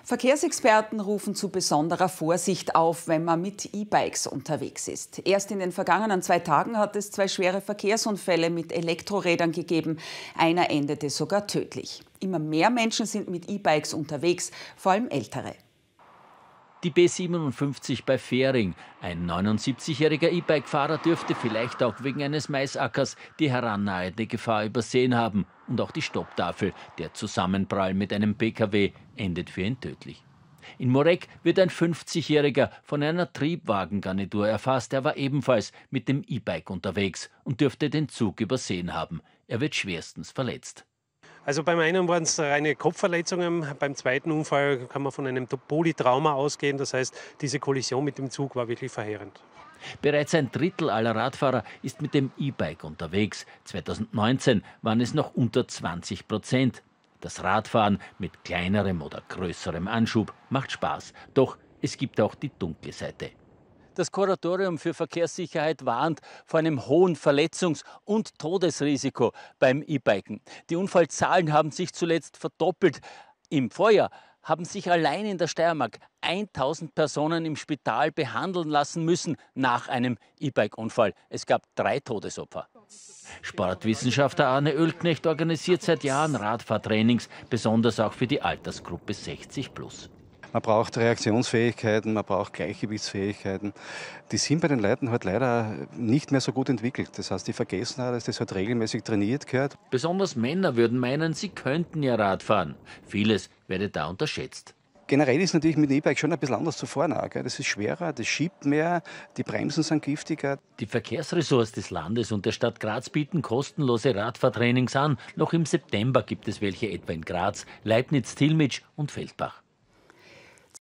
Verkehrsexperten rufen zu besonderer Vorsicht auf, wenn man mit E-Bikes unterwegs ist. Erst in den vergangenen 2 Tagen hat es 2 schwere Verkehrsunfälle mit Elektrorädern gegeben. Einer endete sogar tödlich. Immer mehr Menschen sind mit E-Bikes unterwegs, vor allem Ältere. Die B57 bei Fähring. Ein 79-jähriger E-Bike-Fahrer dürfte vielleicht auch wegen eines Maisackers die herannahende Gefahr übersehen haben. Und auch die Stopptafel, der Zusammenprall mit einem PKW, endet für ihn tödlich. In Moreck wird ein 50-jähriger von einer Triebwagengarnitur erfasst. Er war ebenfalls mit dem E-Bike unterwegs und dürfte den Zug übersehen haben. Er wird schwerstens verletzt. Also beim einen waren es reine Kopfverletzungen, beim zweiten Unfall kann man von einem Polytrauma ausgehen. Das heißt, diese Kollision mit dem Zug war wirklich verheerend. Bereits ein Drittel aller Radfahrer ist mit dem E-Bike unterwegs. 2019 waren es noch unter 20%. Das Radfahren mit kleinerem oder größerem Anschub macht Spaß. Doch es gibt auch die dunkle Seite. Das Kuratorium für Verkehrssicherheit warnt vor einem hohen Verletzungs- und Todesrisiko beim E-Biken. Die Unfallzahlen haben sich zuletzt verdoppelt. Im Vorjahr haben sich allein in der Steiermark 1000 Personen im Spital behandeln lassen müssen nach einem E-Bike-Unfall. Es gab 3 Todesopfer. Sportwissenschaftler Arne Oelknecht organisiert seit Jahren Radfahrtrainings, besonders auch für die Altersgruppe 60+. Man braucht Reaktionsfähigkeiten, man braucht Gleichgewichtsfähigkeiten. Die sind bei den Leuten halt leider nicht mehr so gut entwickelt. Das heißt, die vergessen dass das halt regelmäßig trainiert gehört. Besonders Männer würden meinen, sie könnten ja Radfahren. Vieles werde da unterschätzt. Generell ist natürlich mit dem E-Bike schon ein bisschen anders zu fahren. Das ist schwerer, das schiebt mehr, die Bremsen sind giftiger. Die Verkehrsressorts des Landes und der Stadt Graz bieten kostenlose Radfahrtrainings an. Noch im September gibt es welche etwa in Graz, Leibniz, Tilmitsch und Feldbach.